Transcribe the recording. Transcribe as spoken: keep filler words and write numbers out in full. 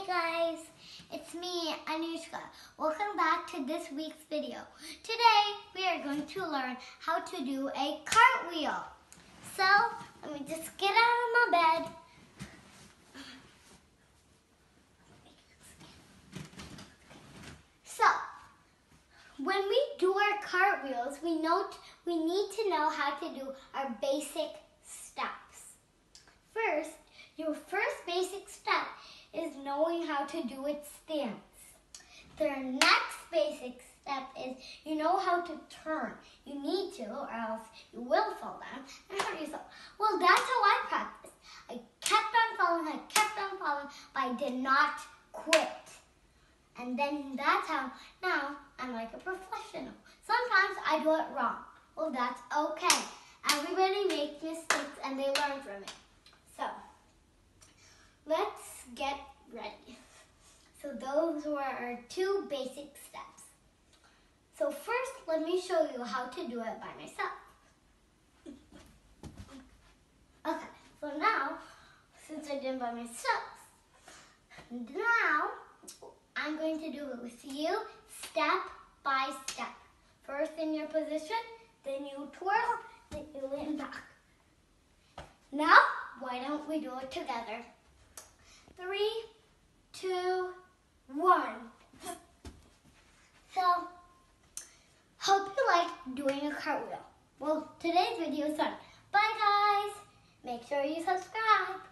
guys, it's me, Anushka. Welcome back to this week's video. Today we are going to learn how to do a cartwheel. So let me just get out of my bed. So when we do our cartwheels, we note we need to know how to do our basic steps. First, your first basic step is knowing how to do its stance. The next basic step is you know how to turn. You need to, or else you will fall down and hurt yourself. Well, that's how I practiced. I kept on falling, I kept on falling, but I did not quit. And then that's how, now I'm like a professional. Sometimes I do it wrong. Well, that's okay. Everybody makes mistakes and they learn from it. So, let's get ready. So those were our two basic steps. So first, let me show you how to do it by myself. Okay, so now, since I did it by myself, now I'm going to do it with you step by step. First in your position, then you twirl, then you lean back. Now, why don't we do it together? Three, two, one. So, hope you like doing a cartwheel. Well, today's video is done. Bye guys. Make sure you subscribe.